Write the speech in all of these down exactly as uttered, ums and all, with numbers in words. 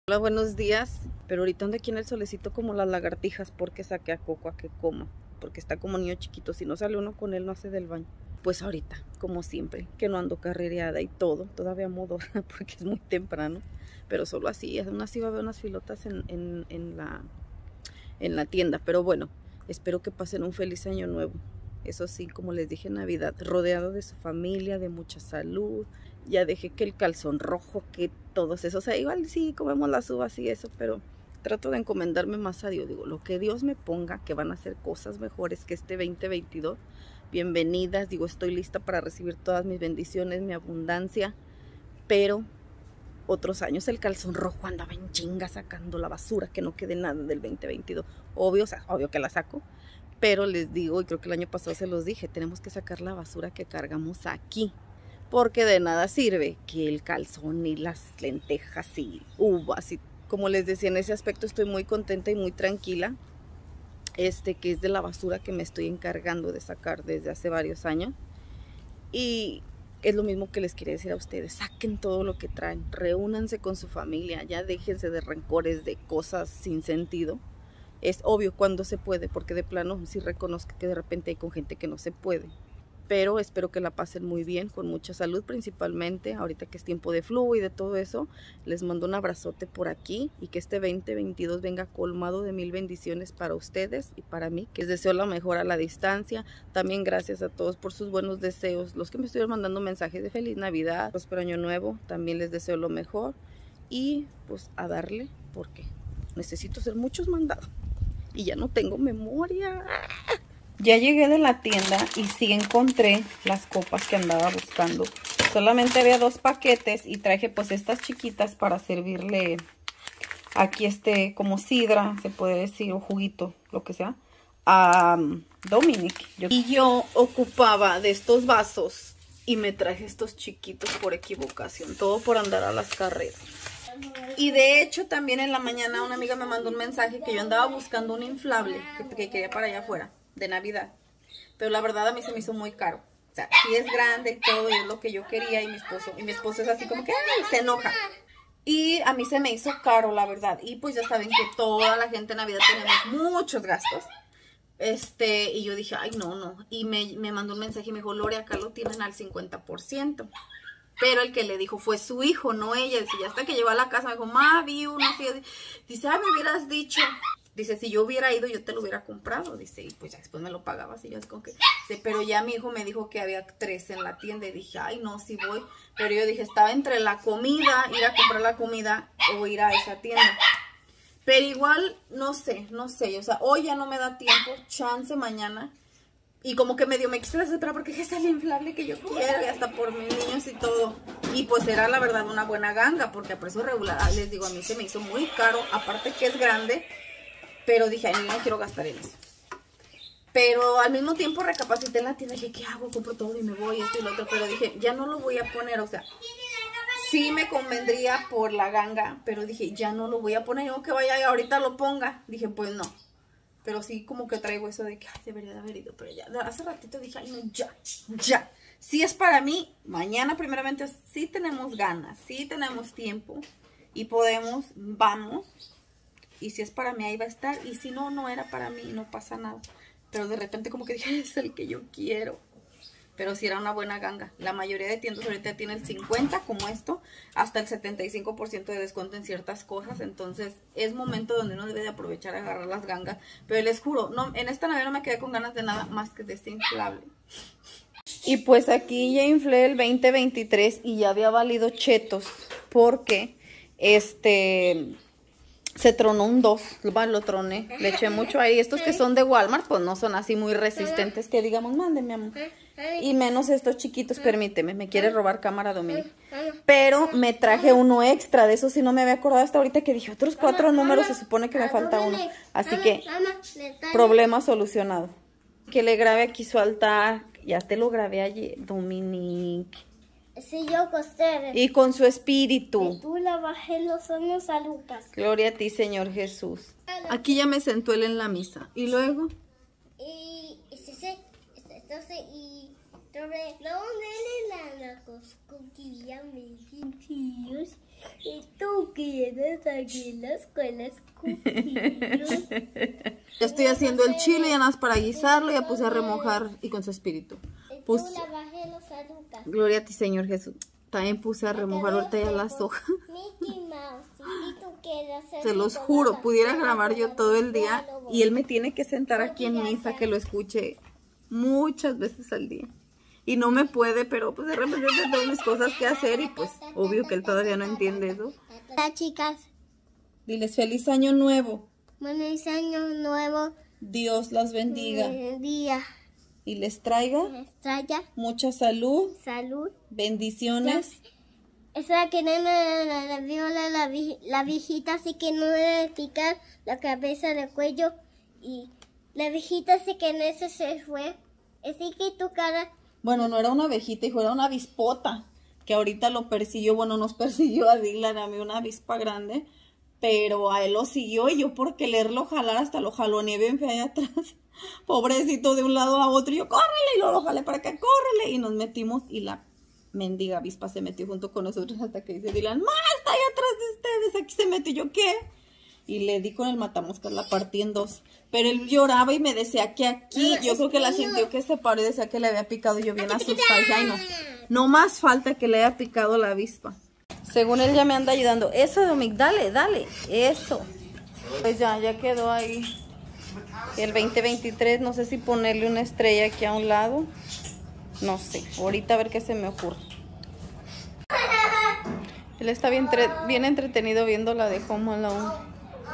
Hola, buenos días. Pero ahorita ando aquí en el solecito como las lagartijas porque saqué a Coco a que coma. Porque está como niño chiquito. Si no sale uno con él, no hace del baño. Pues ahorita, como siempre, que no ando carrereada y todo. Todavía modorra porque es muy temprano. Pero solo así. Aún así va a haber unas filotas en, en, en, la, en la tienda. Pero bueno, espero que pasen un feliz año nuevo. Eso sí, como les dije en Navidad, rodeado de su familia, de mucha salud. Ya dejé que el calzón rojo, que todos esos, o sea, igual sí comemos las uvas y eso, pero trato de encomendarme más a Dios. Digo, lo que Dios me ponga, que van a hacer cosas mejores que este veinte veintidós. Bienvenidas, digo, estoy lista para recibir todas mis bendiciones, mi abundancia, pero otros años el calzón rojo andaba en chinga sacando la basura, que no quede nada del veinte veintidós. Obvio, o sea, obvio que la saco, pero les digo, y creo que el año pasado se los dije, tenemos que sacar la basura que cargamos aquí. Porque de nada sirve que el calzón y las lentejas y uvas. Y como les decía, en ese aspecto estoy muy contenta y muy tranquila. Este que es de la basura que me estoy encargando de sacar desde hace varios años. Y es lo mismo que les quería decir a ustedes. Saquen todo lo que traen. Reúnanse con su familia. Ya déjense de rencores, de cosas sin sentido. Es obvio cuando se puede, porque de plano sí reconozco que de repente hay con gente que no se puede. Pero espero que la pasen muy bien, con mucha salud principalmente, ahorita que es tiempo de flu y de todo eso. Les mando un abrazote por aquí y que este veinte veintidós venga colmado de mil bendiciones para ustedes y para mí, que les deseo la mejor a la distancia. También gracias a todos por sus buenos deseos, los que me estuvieron mandando mensajes de feliz Navidad, próspero año nuevo, también les deseo lo mejor. Y pues a darle, porque necesito hacer muchos mandados y ya no tengo memoria. Ya llegué de la tienda y sí encontré las copas que andaba buscando. Solamente había dos paquetes y traje pues estas chiquitas para servirle aquí este como sidra, se puede decir, o juguito, lo que sea, a um, Dominic. Yo, y yo ocupaba de estos vasos y me traje estos chiquitos por equivocación, todo por andar a las carreras. Y de hecho también en la mañana una amiga me mandó un mensaje que yo andaba buscando un inflable que, que quería para allá afuera de Navidad, pero la verdad a mí se me hizo muy caro. O sea, sí es grande y todo y es lo que yo quería, y mi esposo y mi esposo es así como que ay, se enoja, y a mí se me hizo caro la verdad. Y pues ya saben que toda la gente en Navidad tenemos muchos gastos, este y yo dije ay no, no, y me, me mandó un mensaje y me dijo Lore, acá lo tienen al cincuenta por ciento. Pero el que le dijo fue su hijo, no ella. Dice, ya hasta que llegó a la casa me dijo, ma, vi uno así. Dice, ah, me hubieras dicho. Dice, si yo hubiera ido, yo te lo hubiera comprado. Dice, y pues ya después me lo pagabas. Y yo así como que, dice, pero ya mi hijo me dijo que había tres en la tienda. Y dije, ay, no, sí voy. Pero yo dije, estaba entre la comida, ir a comprar la comida o ir a esa tienda. Pero igual, no sé, no sé. O sea, hoy ya no me da tiempo, chance mañana. Y como que medio me quise desesperar porque es el inflable que yo quiero y hasta por mis niños y todo. Y pues era la verdad una buena ganga, porque a precio regular, les digo, a mí se me hizo muy caro. Aparte que es grande, pero dije, ay, no quiero gastar en eso. Pero al mismo tiempo recapacité en la tienda y dije, ¿qué hago? Compro todo y me voy, esto y lo otro. Pero dije, ya no lo voy a poner, o sea, sí me convendría por la ganga, pero dije, ya no lo voy a poner. Yo que vaya y ahorita lo ponga. Dije, pues no. Pero sí como que traigo eso de que ay, debería de haber ido. Pero ya, hace ratito dije, ay no, ya, ya. Si es para mí, mañana primeramente sí tenemos ganas, sí tenemos tiempo. Y podemos, vamos. Y si es para mí, ahí va a estar. Y si no, no era para mí, no pasa nada. Pero de repente como que dije, es el que yo quiero. Pero sí era una buena ganga. La mayoría de tiendas ahorita tiene el cincuenta, como esto, hasta el setenta y cinco por ciento de descuento en ciertas cosas. Entonces es momento donde uno debe de aprovechar a agarrar las gangas. Pero les juro, no, en esta Navidad no me quedé con ganas de nada más que de este inflable. Y pues aquí ya inflé el veinte veintitrés y ya había valido chetos. Porque este... se tronó un dos, lo troné, le eché mucho aire. Estos que son de Walmart, pues no son así muy resistentes que digamos, mande mi amor. Y menos estos chiquitos, permíteme, me quiere robar cámara Dominic. Pero me traje uno extra, de eso sí no me había acordado hasta ahorita que dije, otros cuatro números, se supone que me falta uno. Así que, problema solucionado. Que le grabe aquí su altar, ya te lo grabé ayer, Dominic. Sí, yo costé. Y con su espíritu. Y tú le bajé los ojos a Lucas. Gloria a ti, Señor Jesús. Aquí ya me sentó él en la misa. ¿Y luego? Y entonces, entonces, y luego de la cosquilla, mis tíos. ¿Y tú quieres aquí en la escuela cookies? Ya estoy haciendo el chile, ya nada más para guisarlo, ya puse a remojar y con su espíritu. Puse, Tú la bajé los azúcares. gloria a ti, Señor Jesús. También puse a remojar ahorita ya las hojas. Mickey Mouse, ¿y tú quieres hacer? Se los juro, pudiera grabar yo todo el día y él me tiene que sentar aquí en misa que lo escuche muchas veces al día. Y no me puede, pero pues de repente tengo mis cosas que hacer y pues obvio que él todavía no entiende eso. Hola, chicas. Diles feliz año nuevo. Feliz año nuevo. Dios las bendiga Día. y les traiga Estrella. mucha salud, Salud. bendiciones. Esa que no la, la, la viola, la, vi- la viejita, así que no debe picar la cabeza del cuello. Y la viejita, así que en ese se fue. Así que tu cara. Bueno, no era una abejita, hijo, era una avispota que ahorita lo persiguió. Bueno, nos persiguió a Dylan, a mí una avispa grande, pero a él lo siguió y yo por quererlo jalar hasta lo jaloneé bien feo allá atrás. Pobrecito, de un lado a otro, y yo, córrele, y luego lo jalé para acá, córrele, y nos metimos y la mendiga avispa se metió junto con nosotros hasta que dice Dylan, ¡ma, está ahí atrás de ustedes! Aquí se metió, ¿yo qué? Y le di con el matamoscas, la partí en dos. Pero él lloraba y me decía que aquí, yo creo que la sintió que se paró y decía que le había picado, yo bien asustada. Y ay, no, no más falta que le haya picado la avispa. Según él ya me anda ayudando. Eso, Domic, dale, dale, eso. Pues ya, ya quedó ahí. El veinte veintitrés, no sé si ponerle una estrella aquí a un lado. No sé, ahorita a ver qué se me ocurre. Él está bien, bien entretenido viendo la de Home Alone.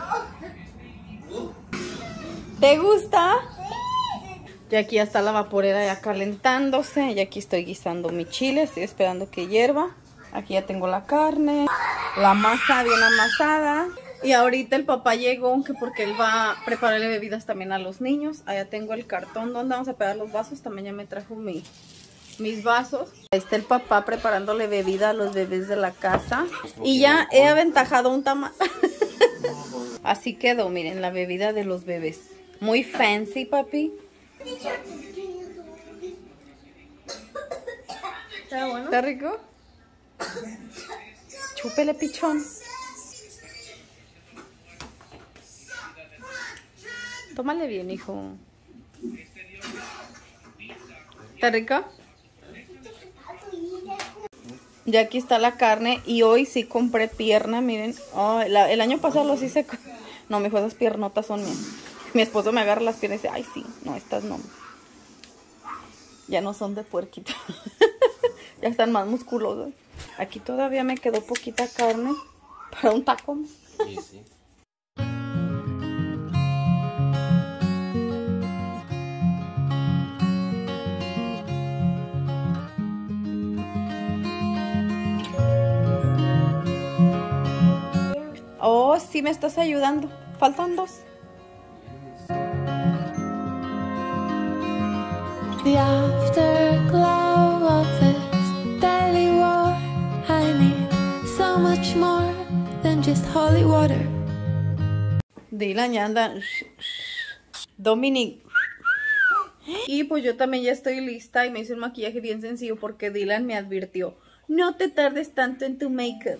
¿Te gusta? Y aquí ya está la vaporera ya calentándose. Y aquí estoy guisando mi chile. Estoy esperando que hierva. Aquí ya tengo la carne. La masa bien amasada. Y ahorita el papá llegó, que porque él va a prepararle bebidas también a los niños. Allá tengo el cartón donde vamos a pegar los vasos. También ya me trajo mi, mis vasos. Ahí está el papá preparándole bebida a los bebés de la casa. Y ya he aventajado un tamal. Así quedó, miren, la bebida de los bebés. Muy fancy, papi. ¿Está bueno? ¿Está rico? Chúpele, pichón. Tómale bien, hijo. ¿Está rico? Ya aquí está la carne y hoy sí compré pierna, miren. Oh, la, el año pasado los hice... No, mijo, esas piernotas son mías. Mi esposo me agarra las piernas y dice, ay, sí, no, estas no. Ya no son de puerquito. Ya están más musculosas. Aquí todavía me quedó poquita carne para un taco. Sí, sí. Oh, sí me estás ayudando. Faltan dos. The afterglow of this daily war. I need so much more than just holy water. Dylan ya anda. Dominic. Y pues yo también ya estoy lista y me hice un maquillaje bien sencillo porque Dylan me advirtió. No te tardes tanto en tu make-up.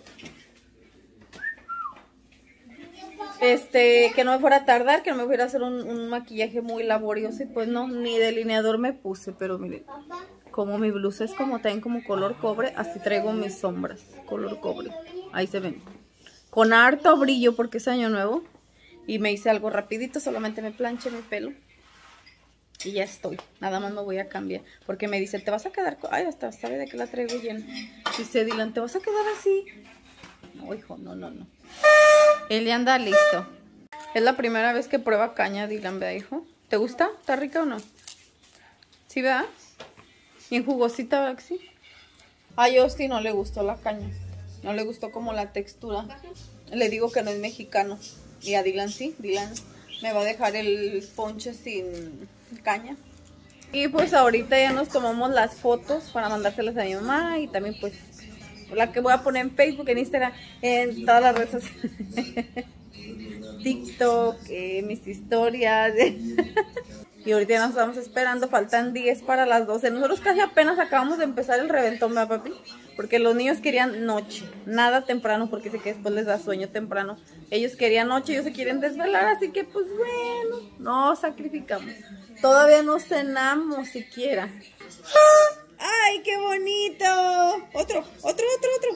Este, que no me fuera a tardar, que no me fuera a hacer un, un maquillaje muy laborioso. Y pues no, ni delineador me puse. Pero miren, como mi blusa es como también como color cobre, así traigo mis sombras, color cobre. Ahí se ven. Con harto brillo porque es año nuevo. Y me hice algo rapidito, solamente me planché mi pelo. Y ya estoy, nada más me voy a cambiar. Porque me dice, te vas a quedar... Ay, hasta sabe de que la traigo llena. Dice Dylan, ¿te vas a quedar así? No, hijo, no, no, no. Él ya anda listo. Es la primera vez que prueba caña, Dylan, ¿verdad, hijo? ¿Te gusta? ¿Está rica o no? ¿Sí, verdad? Bien jugosita, ¿verdad que sí? A Justy no le gustó la caña. No le gustó como la textura. Le digo que no es mexicano. Y a Dylan sí. Dylan me va a dejar el ponche sin caña. Y pues ahorita ya nos tomamos las fotos para mandárselas a mi mamá. Y también pues la que voy a poner en Facebook, en Instagram, en todas las redes sociales. TikTok, eh, mis historias. Y ahorita ya nos estamos esperando, faltan diez para las doce. Nosotros casi apenas acabamos de empezar el reventón, ¿verdad, papi? Porque los niños querían noche, nada temprano, porque sé que después les da sueño temprano. Ellos querían noche, ellos se quieren desvelar, así que pues bueno, no sacrificamos. Todavía no cenamos siquiera. ¡Ay, qué bonito! Otro, otro, otro, otro.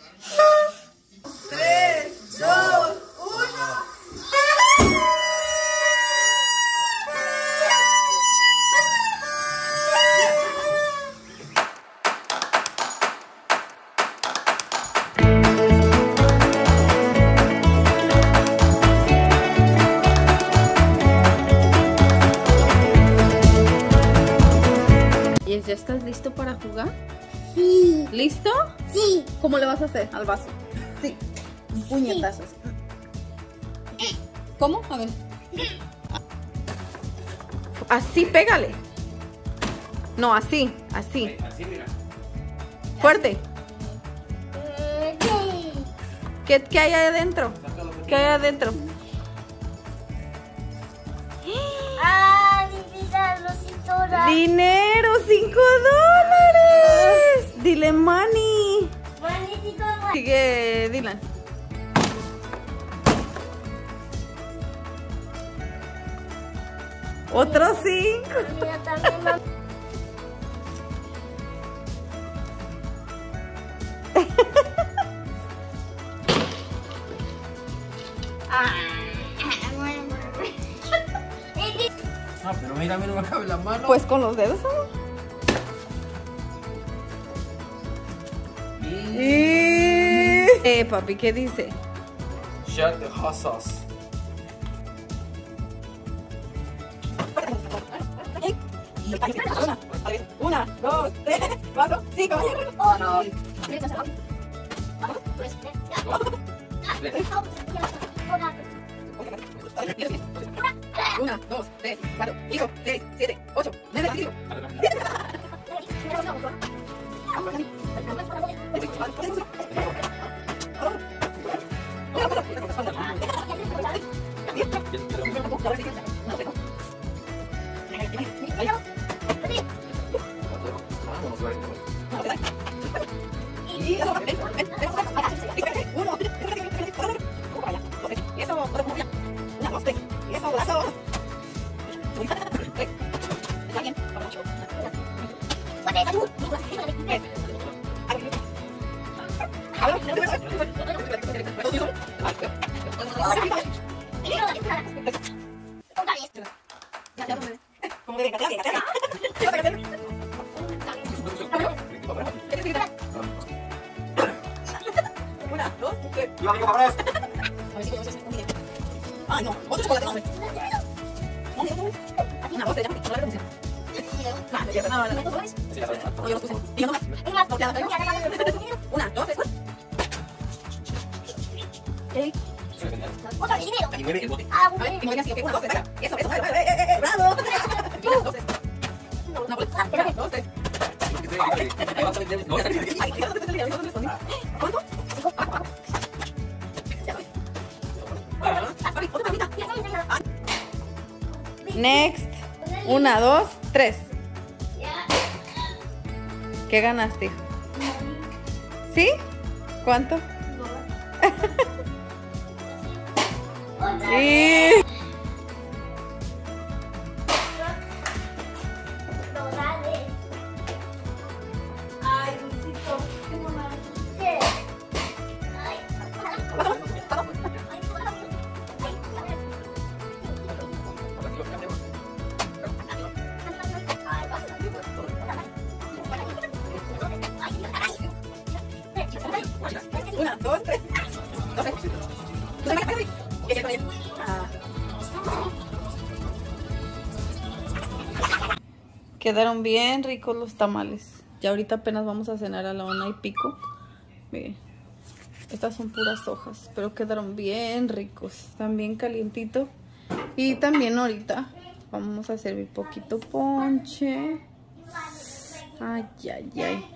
Tres, dos, uno. ¿Ya estás listo para jugar? Sí. ¿Listo? Sí. ¿Cómo le vas a hacer al vaso? Sí. Puñetazos. Sí. ¿Cómo? A ver. Así, pégale. No, así, así. Así, mira. Fuerte. Sí. ¿Qué, qué hay adentro? ¿Qué hay adentro? Ah, mi vida, los cinturas. ¡Dinero! ¡Cinco dólares! Dile money. Magnífico. Sigue, Dylan. Otros cinco. Mira, también, mamá. Ah, pero mira, a mí no me cabe la mano. Pues con los dedos, amor. Y... Eh, papi, ¿qué dice? Shut the hustle. Una, dos, tres, cuatro, cinco. Oh, no. Una, dos, tres, cuatro, cinco, seis, siete, ocho, nueve, diez. Una, dos, tres. Yo amigo, vámonos. Ah, no, otro chocolate, hombre. Una, dos, tres, ya, no la renuncia. No, no, no, no, no. Sí, ya sabes. No, yo los puse. Y yo nomás. No, ya, no, una, dos, tres, cuatro. ¿Qué? Otra, dinero. Y mueve el bote. Ah, A ver, y bueno. mueve así, ok, una, dos, tres, venga. Eso, eso, eh, eh, eh, bravo. Una, dos, tres. Una, pues, una, dos, tres. No voy a salir de aquí. Ay, ¿dónde te salía? ¿Dónde te salía? ¿Cuánto? Cinco, abajo, abajo. Ya sabes. Ah, papi, otra palmita. Ah. Next. Una, dos, tres. ¿Qué ganaste? ¿Sí? ¿Cuánto? Sí. Ay, Dulcito, qué mamá. Una, dos, tres. Dos, tres. ¿Tú te metes, Gaby? Y ella con ella. Ah. Quedaron bien ricos los tamales. Ya ahorita apenas vamos a cenar a la una y pico. Miren, estas son puras hojas, pero quedaron bien ricos. Están bien calientitos. Y también ahorita vamos a servir poquito ponche. Ay, ay, ay.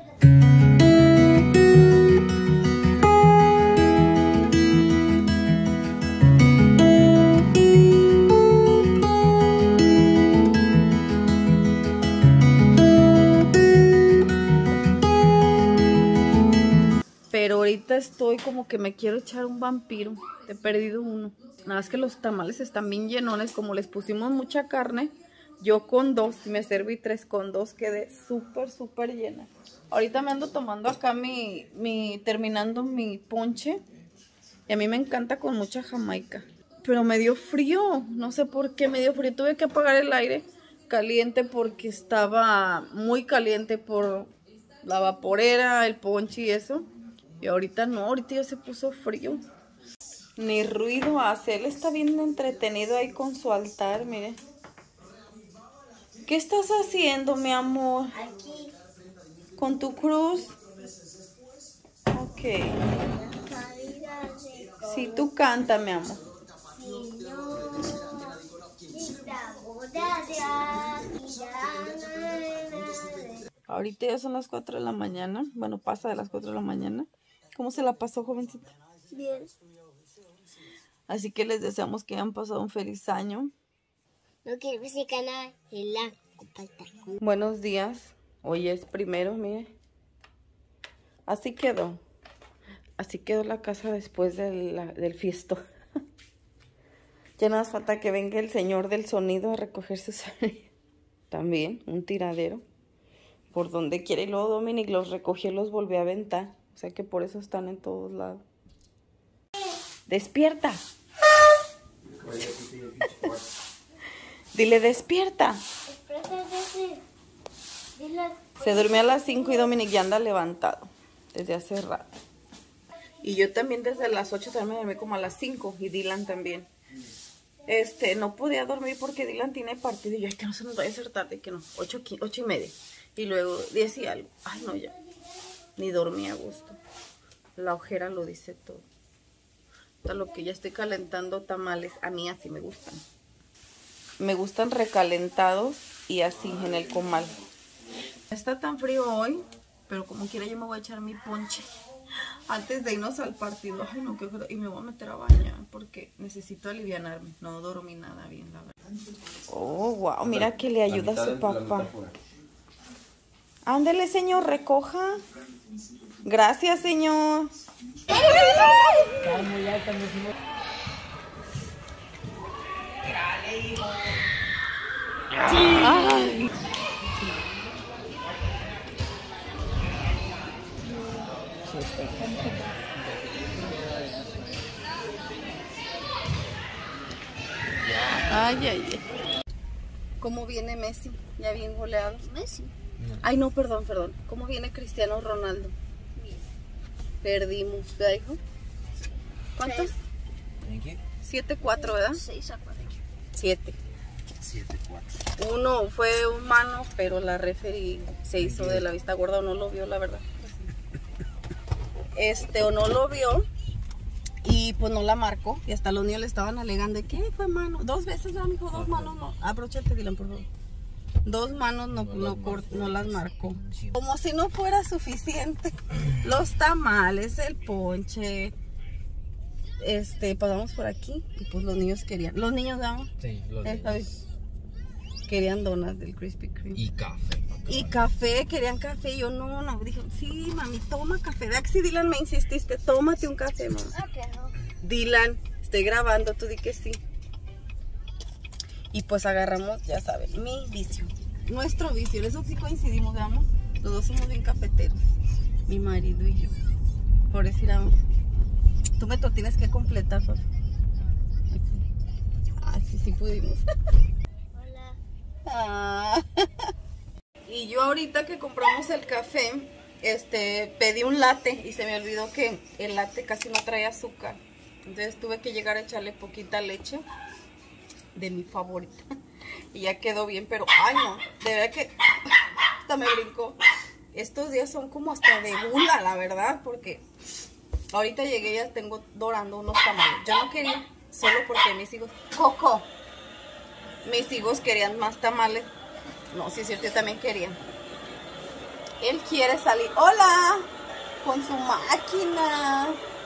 estoy como que me quiero echar un vampiro. He perdido uno. Nada más que los tamales están bien llenones. Como les pusimos mucha carne, yo con dos, me serví tres, con dos quedé súper, súper llena. Ahorita me ando tomando acá mi, mi, terminando mi ponche. Y a mí me encanta con mucha jamaica. Pero me dio frío, no sé por qué me dio frío. Tuve que apagar el aire caliente porque estaba muy caliente por la vaporera, el ponche y eso. Y ahorita no, ahorita ya se puso frío. Ni ruido hace. Él está bien entretenido ahí con su altar, mire. ¿Qué estás haciendo, mi amor? Aquí. ¿Con tu cruz? Ok. Sí, tú canta, mi amor. Ahorita ya son las cuatro de la mañana. Bueno, pasa de las cuatro de la mañana. ¿Cómo se la pasó, jovencita? Bien. Así que les deseamos que hayan pasado un feliz año. No quiero ese canal. Buenos días. Hoy es primero, mire. Así quedó. Así quedó la casa después del, del fiesto. Ya nada más falta que venga el señor del sonido a recoger su sonido. También un tiradero. Por donde quiera. Y luego Dominic los recogió y los volvió a aventar. O sea que por eso están en todos lados. ¡Despierta! Dile, despierta. Se durmió a las cinco y Dominic ya anda levantado. Desde hace rato. Y yo también desde las ocho también me dormí como a las cinco. Y Dylan también. Este, no podía dormir porque Dylan tiene partido. Y yo, ay, que no se nos vaya a hacer tarde, que no. Ocho, ocho y media. Y luego diez y algo. Ay, no, ya. Ni dormí a gusto. La ojera lo dice todo. Hasta lo que ya estoy calentando tamales. A mí así me gustan. Me gustan recalentados y así en el comal. Está tan frío hoy, pero como quiera yo me voy a echar mi ponche antes de irnos al partido. Ay, no, qué frío. Y me voy a meter a bañar porque necesito alivianarme. No dormí nada bien, la verdad. Oh, wow, mira que le ayuda a su papá. Ándele, señor, recoja. Gracias, señor. Ay. Ay, ay, ay. ¿Cómo viene Messi? Ya bien goleado. Messi. Ay, no, perdón, perdón. ¿Cómo viene Cristiano Ronaldo? Bien. Perdimos, ¿verdad, hijo? ¿Cuántos? siete cuatro, ¿verdad? seis a cuatro. siete. siete cuatro. Uno fue humano, pero la referee se hizo de la vista gorda o no lo vio, la verdad. Este, o no lo vio y pues no la marcó. Y hasta los niños le estaban alegando de que fue mano. Dos veces, ¿verdad, mijo? Dos manos, no. Abróchate, Dylan, por favor. Dos manos no, no, no, no, no las marcó. Como si no fuera suficiente. Los tamales, el ponche. Este, pasamos por aquí y pues los niños querían. ¿Los niños, vamos? Sí, los eh, niños. Querían donas del Krispy Kreme. Y café. Y café, querían café. Yo no, no. Dijo, sí, mami, toma café. Vea que si Dylan me insististe, tómate un café, mamá. Ah, que no. Dylan, estoy grabando, tú di que sí. Y pues agarramos, ya saben, mi vicio. Nuestro vicio, eso sí coincidimos, veamos. Los dos somos bien cafeteros. Mi marido y yo. Por decir, vamos. Tú me lo tienes que completar, por favor. Ah, sí, sí pudimos. Hola. Ah. Y yo ahorita que compramos el café, este, pedí un latte y se me olvidó que el latte casi no trae azúcar. Entonces tuve que llegar a echarle poquita leche de mi favorita. Y ya quedó bien, pero ay no, de verdad que hasta me brincó. Estos días son como hasta de gula, la verdad, porque ahorita llegué y ya tengo dorando unos tamales. Yo no quería, solo porque mis hijos... Coco. Mis hijos querían más tamales. No, sí es cierto, yo también quería. Él quiere salir. ¡Hola! Con su máquina.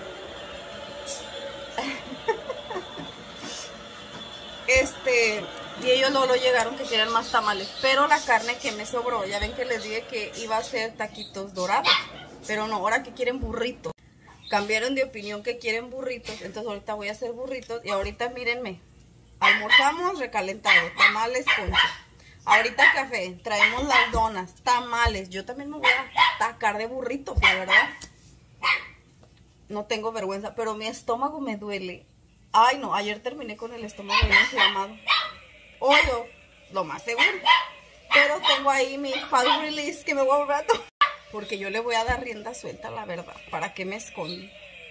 Este... Y ellos luego llegaron que querían más tamales. Pero la carne que me sobró, ya ven que les dije que iba a ser taquitos dorados. Pero no, ahora que quieren burritos. cambiaron de opinión que quieren burritos, entonces ahorita voy a hacer burritos y ahorita mírenme, almorzamos recalentado, tamales, ponche. Ahorita café, traemos las donas, tamales, yo también me voy a tacar de burritos, la verdad. No tengo vergüenza, pero mi estómago me duele. Ay no, ayer terminé con el estómago bien inflamado. Oyo, lo más seguro. Pero tengo ahí mi fast release que me voy a volver a tomar. Porque yo le voy a dar rienda suelta, la verdad. ¿Para qué me escondo?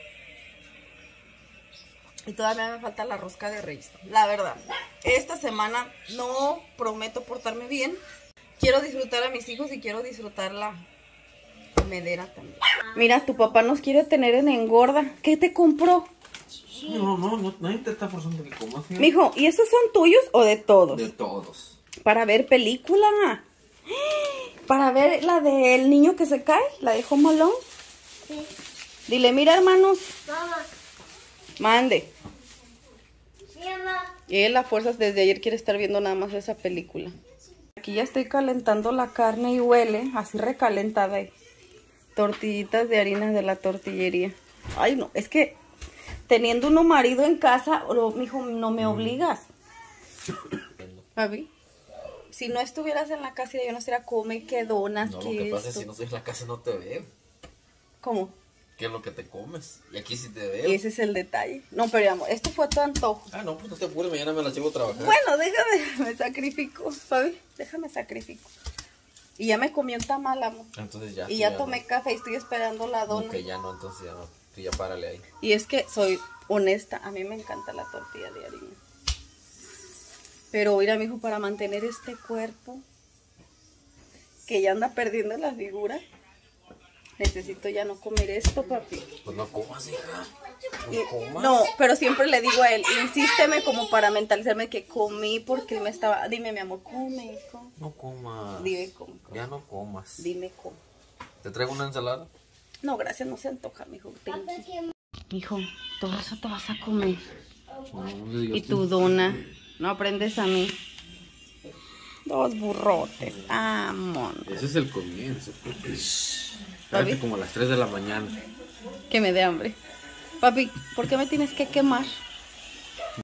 Y todavía me falta la rosca de Reyes. La verdad, esta semana no prometo portarme bien. Quiero disfrutar a mis hijos y quiero disfrutar la comedera también. Mira, tu papá nos quiere tener en engorda. ¿Qué te compró? No, no, no, nadie te está forzando que comas. ¿Sí? Mijo, ¿y esos son tuyos o de todos? De todos. Para ver película. Para ver la del niño que se cae, la de Home Alone. Sí. Dile, mira, hermanos. Mamá. Mande. Mamá. Y él a fuerzas desde ayer quiere estar viendo nada más esa película. Aquí ya estoy calentando la carne y huele así recalentada. Ahí. Tortillitas de harina de la tortillería. Ay, no, es que teniendo uno marido en casa, lo, mijo, no me obligas. ¿Fabi? Si no estuvieras en la casa, yo no estaría come, que donas, No, lo que que pasa es esto. que si no estás en la casa no te ven. ¿Cómo? ¿Qué es lo que te comes? Y aquí sí te Y veo. ese es el detalle. No, pero amor, esto fue tu antojo. Ah, no, pues no te apures, mañana me la llevo a trabajar. Bueno, déjame, me sacrifico, Fabi, déjame sacrifico. Y ya me comí un tamal, amor. Entonces ya. Y tú ya no. tomé café y estoy esperando la dona. Ok, ya no, entonces ya no. Tú ya párale ahí. Y es que soy honesta, a mí me encanta la tortilla de harina. Pero mira, mijo, para mantener este cuerpo que ya anda perdiendo la figura, necesito ya no comer esto, papi. Pues no comas, hija. Y- No comas. no, pero siempre le digo a él, insísteme como para mentalizarme que comí porque él me estaba... Dime, mi amor, come, come. No comas. Dime cómo. Ya no comas. Dime cómo. ¿Te traigo una ensalada? No, gracias, no se antoja, mijo. Thank you. ¿Qué Mijo, todo eso te vas a comer. No, no le digas Y tu dona. No aprendes a mí. Dos burrotes. Amor. Ese es el comienzo. Papi. Espérate como a las tres de la mañana. Que me dé hambre. Papi, ¿por qué me tienes que quemar?